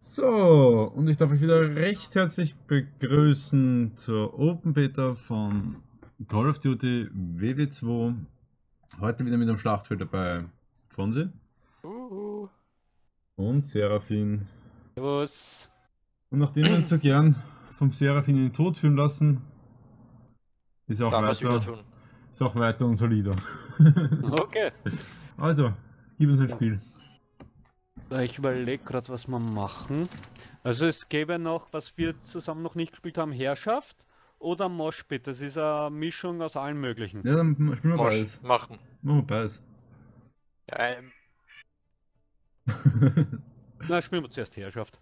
So, und ich darf euch wieder recht herzlich begrüßen zur Open Beta von Call of Duty WW2. Heute wieder mit dem Schlachtfeld dabei Fonsi und Seraphin. Servus. Und nachdem wir uns so gern vom Seraphin in den Tod führen lassen, ist auch weiter unser Leader. Okay. Also, gib uns ein Spiel. Ich überlege gerade, was wir machen. Also es gäbe noch, was wir zusammen noch nicht gespielt haben, Herrschaft oder Moshpit. Das ist eine Mischung aus allen möglichen. Ja, dann spielen wir beides. Machen. Machen wir beides. Ja, Na, spielen wir zuerst Herrschaft.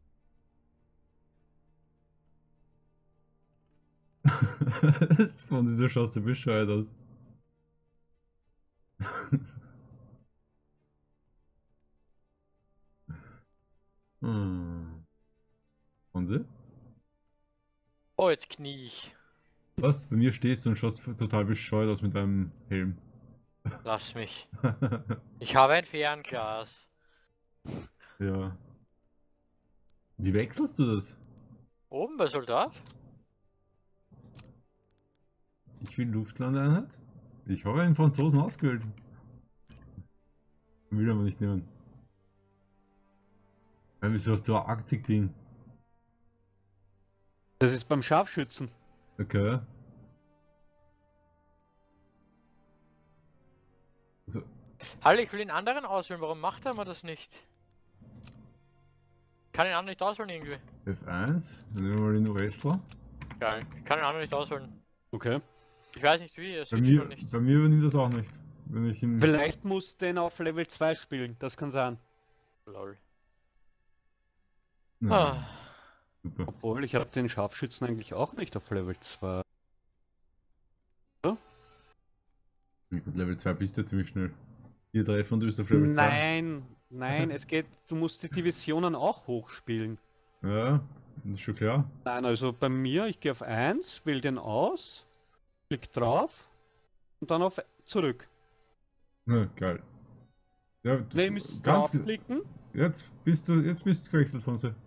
Von dieser schaust du bescheuert aus. Fonsi? oh, jetzt knie ich. Was? Bei mir stehst du und schaust total bescheuert aus mit deinem Helm. Lass mich. Ich habe ein Fernglas. Ja. Wie wechselst du das? Oben bei Soldat? Ich will Luftlandeinheit? Ich habe einen Franzosen ausgewählt. Will aber nicht nehmen. Ja, wieso hast du ein Arktik-Ding? Das ist beim Scharfschützen. Okay. Also, Hallo, ich will den anderen auswählen. Warum macht er mir das nicht? Kann den anderen nicht auswählen irgendwie. F1, dann nehmen wir mal den US-ler. Geil. Ich kann den anderen nicht auswählen. Okay. Ich weiß nicht wie, es Bei switcht noch nicht. mir übernimmt das auch nicht. Wenn ich ihn. Vielleicht musst du den auf Level 2 spielen, das kann sein. Lol. Nein, Ah. super. Obwohl, ich habe den Scharfschützen eigentlich auch nicht auf Level 2. Gut, Level 2 bist du ziemlich schnell. 4 Treffer und du bist auf Level 2. Nein, es geht, du musst die Divisionen auch hochspielen. Ja, das ist schon klar. Nein, also bei mir, ich gehe auf 1, wähle den aus, klick drauf und dann auf zurück. Ja, geil. Ja, Ne, ihr müsst ganz draufklicken. jetzt bist du gewechselt von sie.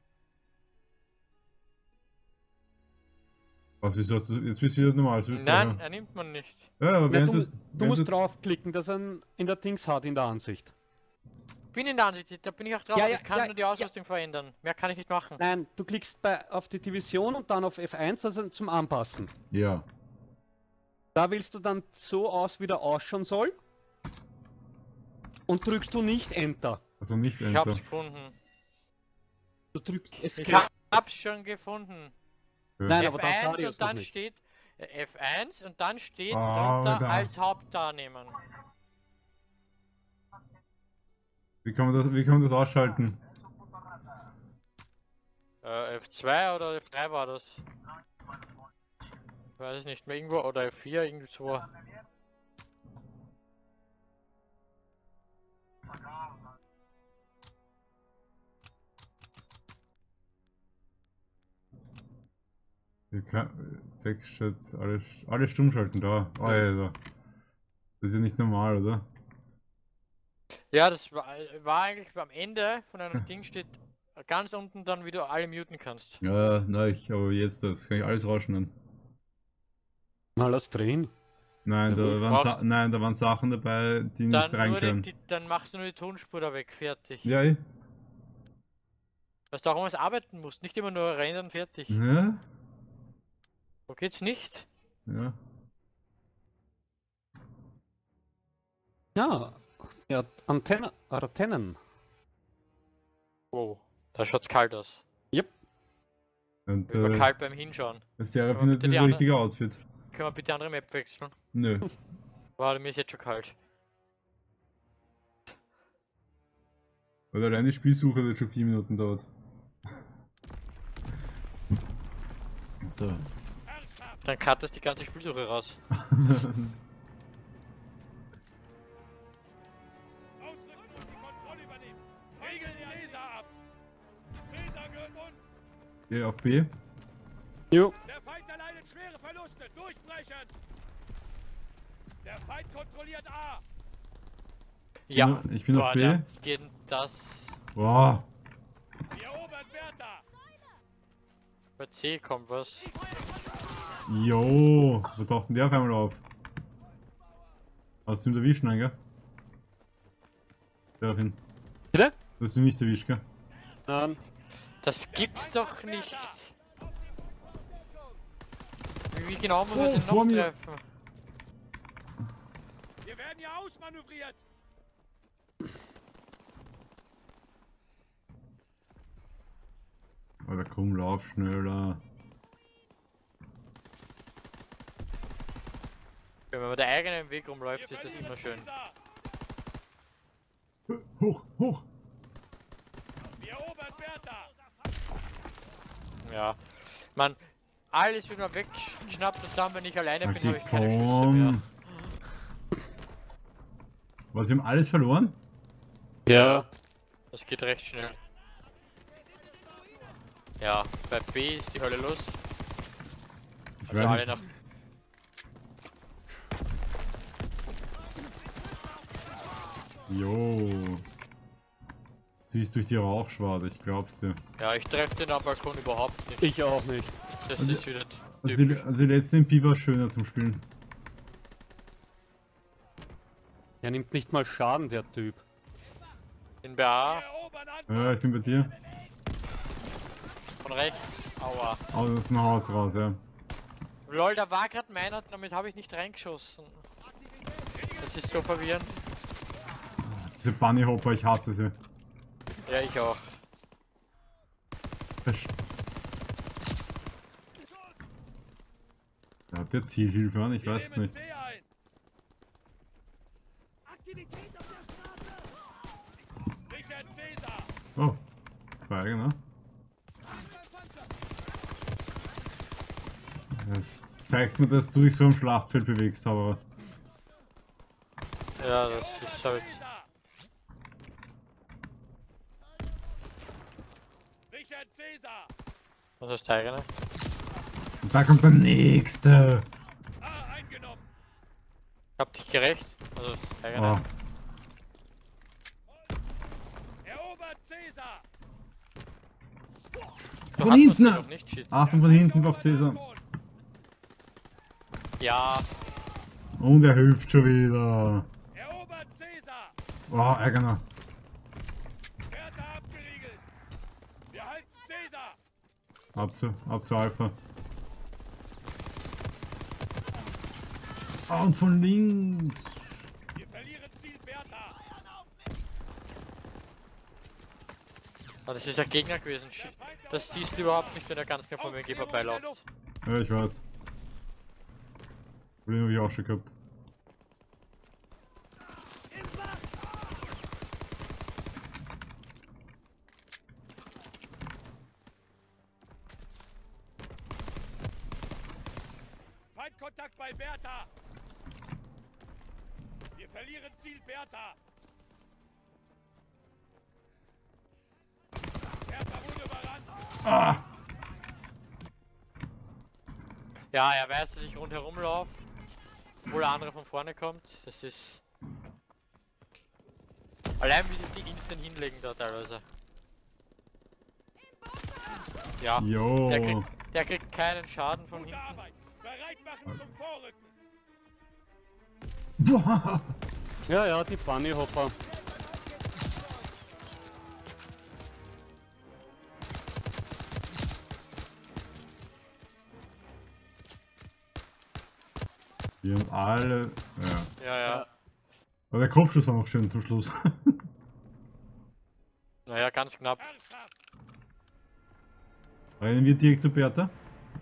Was, wieso hast du, jetzt bist du wieder normal. So wie Nein, vorher. er nimmt man nicht. Ja, aber Na, während du musst draufklicken, dass er in der Dings hat, in der Ansicht. Ich bin in der Ansicht, da bin ich auch drauf. Ja, aber ja, ich kann ja, nur die Ausrüstung verändern. Mehr kann ich nicht machen. Nein, du klickst auf die Division und dann auf F1, also zum Anpassen. Ja. Da wählst du dann so aus, wie der ausschauen soll. Und drückst du nicht Enter. Also nicht Ich Enter. hab's gefunden. Du drückst Ich Escape. hab's schon gefunden. Nein, aber dann F1 Stadios und dann noch nicht. steht F1 und dann steht Ah, drunter da. als Hauptteilnehmer. Wie kann man das ausschalten? F2 oder F3 war das. Ich weiß es nicht mehr, irgendwo oder F4, irgendwie so. Textchat, alles stumm schalten da. Oh, ja, da. Das ist ja nicht normal, oder? Ja, das war eigentlich am Ende von einem Ding steht ganz unten dann, wie du alle muten kannst. Ja, nein, aber jetzt, das kann ich alles rausschneiden. Mal das drehen. Nein, Ja, da waren Sachen dabei, die nicht rein können. Dann machst du nur die Tonspur da weg, fertig. Ja, Dass du auch was arbeiten musst, nicht immer nur rendern, fertig. ja, So geht's nicht. ja. Ja, Antennen. Wow, da schaut's kalt aus. Und Über kalt beim Hinschauen. Sarah Aber findet bitte das die richtige Outfit. Können wir bitte andere Map wechseln? Nö. Wow, mir ist jetzt schon kalt. Weil allein die Spielsuche hat schon 4 Minuten dauert. So. Dann cuttest die ganze Spielsuche raus. Ausrücken und die Kontrolle übernehmen. Regeln Caesar ab. Caesar gehört uns. Geh auf B. Jo. Der Feind erleidet schwere Verluste. Durchbrechen. Der Feind kontrolliert A. Ja, Ich bin auf B. Geht das. Boah. Die Bertha! Bei C kommt was. Jo, wo taucht denn der auf einmal auf? Hast du ihn erwischt, nein, gell? Der auf ihn. Bitte? Du hast ihn nicht erwischt, gell? Nein. Das gibt's doch nicht. Wie genau muss Oh, man den vor noch mir. treffen? Wir werden hier ausmanövriert! Alter, komm, lauf schneller. Wenn man der eigenen Weg rumläuft, Wir ist das verlieren immer schön. Caesar. Hoch, hoch! Wir erobern Bertha! Ja. Man, alles wird mal weggeschnappt und dann, wenn ich alleine bin, Okay, habe ich keine Schüsse mehr. komm. Was, wir haben alles verloren? Ja. Das geht recht schnell. Ja, bei B ist die Hölle los. Ich Also alle weiß nach. nicht. Jo. Siehst durch die Rauchschwade, ich glaub's dir. Ja, ich treffe den am Balkon überhaupt nicht. Ich auch nicht. Das Also- ist wieder Also typisch. die letzte MP war schöner zum Spielen. Er nimmt nicht mal Schaden, der Typ. In Wir BA erobern Anton! Ja, ich bin bei dir. von rechts. Aua. Aus dem Haus raus, ja. Lol, da war gerade meiner, damit habe ich nicht reingeschossen. Das ist so verwirrend. Diese Bunny Hopper, ich hasse sie. Ja, ich auch. Hat der Zielhilfe an? Ich Wir weiß nehmen nicht. C ein! Richard Caesar! Oh, das war eigener. Das zeigst mir, dass du dich so im Schlachtfeld bewegst, aber. Ja, das ist halt. Caesar! Richard Caesar! Was ist der eigene? Und da kommt der nächste. A eingenommen! Ich hab dich gerecht. Also das ist der eigene. Oh, Erobert Caesar! Du von hast uns hinten! noch nicht shit. Achtung, von hinten auf Cäsar. Ja, Und er hilft schon wieder. Erobert Caesar! Oh, Ärgerner. Bertha abgeriegelt! Wir halten Caesar! Ab zu Alpha. Ah, und von links. Wir verlieren Ziel Bertha! aber das ist ein Gegner gewesen. Shit. Das siehst du überhaupt nicht, wenn er ganz knapp von mir vorbeiläuft. Ja, ich weiß. Problem habe ich auch schon gehabt. Feindkontakt bei Bertha! Wir verlieren Ziel Bertha! Bertha wurde überrannt! Ah! Ja, er weiß, dass ich rundherum laufe. Obwohl der andere von vorne kommt. Das ist. Allein wie sich die instant hinlegen da teilweise. Ja, Jo. der kriegt keinen Schaden von Gute hinten. Arbeit! Bereit machen zum Vorrücken! Boah. Ja, ja, die Bunny Hopper. Wir haben alle. Ja. Ja, ja. Aber der Kopfschuss war noch schön zum Schluss. Naja, ganz knapp. Ernsthaft! Rennen wir direkt zu Bertha?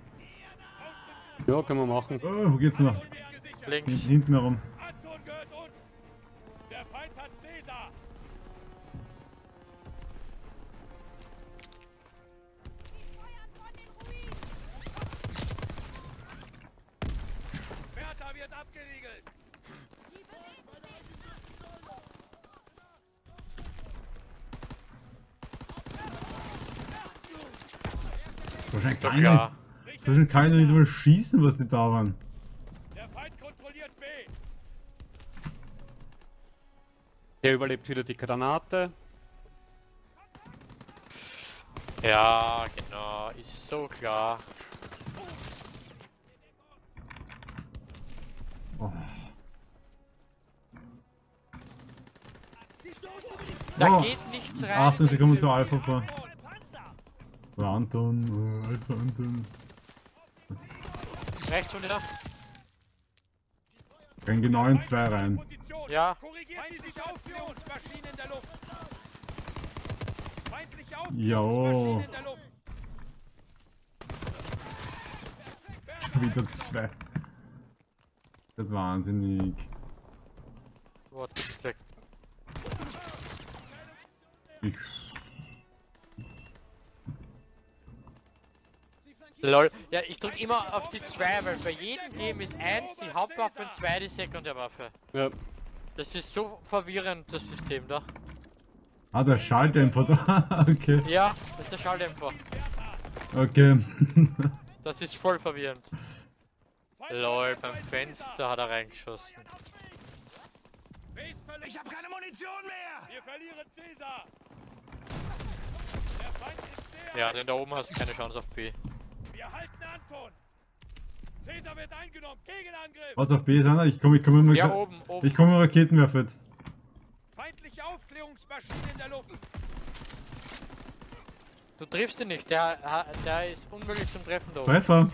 Ja, können wir machen. Oh, wo geht's noch? Anton wird gesichert! Links. Hinten herum. Anton gehört uns! Der Feind hat Caesar! Bertha wird abgeriegelt! So schnell Doch kann ja. ich. So schnell kann ich nicht mal schießen, was die da waren. Der Feind kontrolliert B! Der überlebt wieder die Granate. Ja, genau, ist so klar. Oh. Da Oh. geht nichts rein. Achtung, sie kommen in zu die- Alpha vor. Panzer! Anton, Alpha Anton. Rechts und wieder. Gehen genau in 2 rein. Position. Ja. Korrigiert die sich Aufführungsmaschinen in der Luft. Feindliche Jo. Aufführungsmaschinen in der Luft. Wieder 2. Das ist wahnsinnig. What the... Ich. Lol. Ja, ich drück immer auf die 2, weil bei jedem Game ist 1 die Hauptwaffe und 2 die Sekundärwaffe. Ja. Das ist so verwirrend, das System da. Ah, der Schalldämpfer da. Okay. Ja, das ist der Schalldämpfer. Okay. Das ist voll verwirrend. Lol, beim Fenster hat er reingeschossen. Ich habe keine Munition mehr! Wir verlieren Caesar! Der Feind ist sehr... Ja, denn da oben hast du keine Chance auf B. Wir halten Anton! Caesar wird eingenommen! Gegenangriff! Was auf B ist einer? Ich komme immer Ja, oben, oben. Ich komme Raketenwerfer jetzt. Feindliche Aufklärungsmaschine in der Luft! Du triffst ihn nicht, der ist unmöglich zum Treffen da oben. Treffer.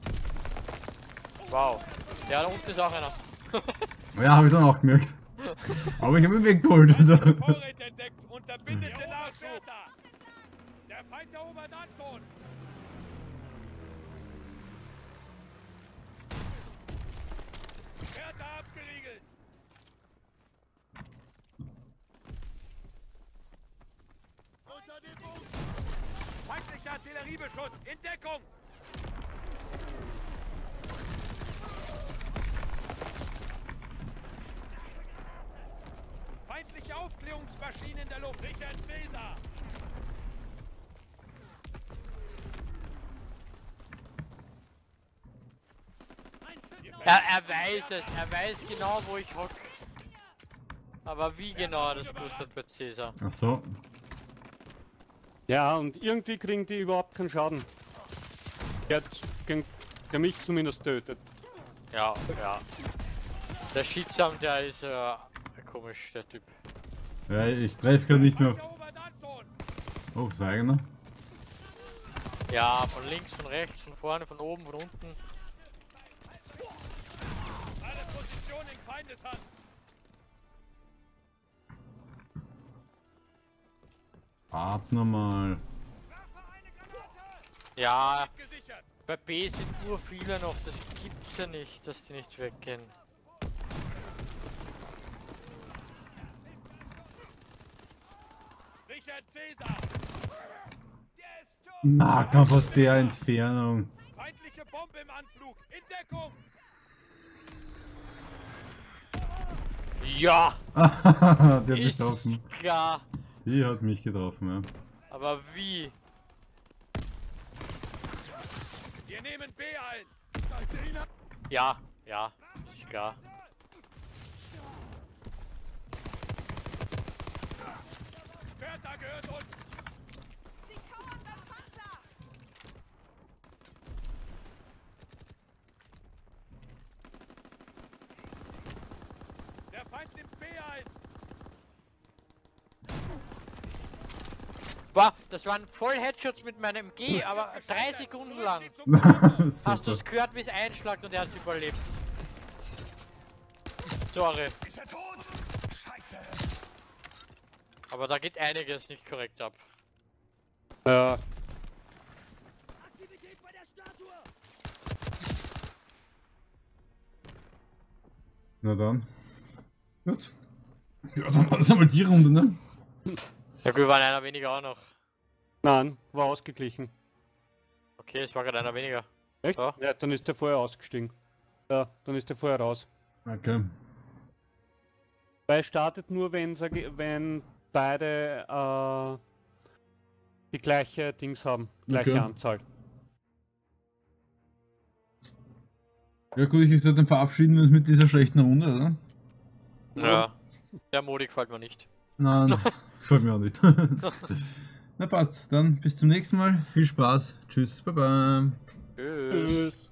Wow. Ja, da unten ist auch einer. Ja, habe ich dann auch gemerkt. Aber ich habe ihn weggeholt. Also. Vorräte entdeckt! Unterbindet den Nachschub! Der Feind erobert Anton! Bertha abgeriegelt! Feindlicher Artilleriebeschuss! In Deckung! Feindliche Aufklärungsmaschinen in der Luft! Richard Caesar! Er weiß es, er weiß genau, wo ich hock. Aber wie genau das gewusst hat bei Caesar. Ach so. Ja, und irgendwie kriegen die überhaupt keinen Schaden. Der mich zumindest tötet. Ja, ja. Der Schiedsam, der ist komisch, der Typ. Ja, ich treffe gerade nicht mehr auf. Erobert Anton! Oh, ist eigener. Ja, von links, von rechts, von vorne, von oben, von unten. Alle Positionen in Feindeshand! Warte nochmal. Ja, Gesichert! bei B sind nur viele noch, das gibt's ja nicht, dass die nicht weggehen. Richard Caesar! Der ist tot! Nahkampf aus der Entfernung. Feindliche Bombe im Anflug! In Deckung! Ja, Der hat mich ist getroffen. klar. Die hat mich getroffen, ja. Aber wie? Wir nehmen B ein! Ja, ja, ist klar. Bertha gehört uns! Der Feind nimmt B ein! Boah, das waren voll Headshots mit meinem G, aber 3 Sekunden lang. Hast du Super. es gehört, wie es einschlagt und er hat überlebt? Sorry. Ist er tot? Scheiße! Aber da geht einiges nicht korrekt ab. Ja, Aktivität bei der Statue! Na dann. Gut. Ja, dann war das einmal die Runde, ne? Ja, wir waren einer weniger auch noch. nein, war ausgeglichen. Okay, es war gerade einer weniger. Echt? Ja. Ja, dann ist der vorher ausgestiegen. Ja, dann ist der vorher raus. Okay. Weil es startet nur, wenn beide die gleiche Dings haben, gleiche Okay. Anzahl. Ja gut, ich würde sagen, dann verabschieden wir uns mit dieser schlechten Runde, oder? Ja. Der Modi gefällt mir nicht. Nein, gefällt mir auch nicht. Na passt, dann bis zum nächsten Mal. Viel Spaß. Tschüss, baba. Tschüss.